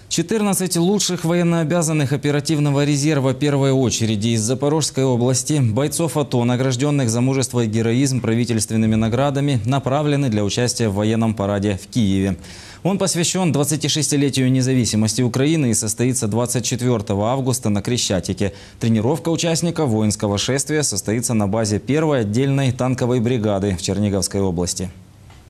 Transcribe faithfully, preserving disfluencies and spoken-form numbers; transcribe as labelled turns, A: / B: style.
A: четырнадцать лучших военнообязанных оперативного резерва первой очереди из Запорожской области, бойцов АТО, награжденных за мужество и героизм правительственными наградами, направлены для участия в военном параде в Киеве. Он посвящен двадцатишестилетию независимости Украины и состоится двадцать четвёртого августа на Крещатике. Тренировка участников воинского шествия состоится на базе первой отдельной танковой бригады в Черниговской области.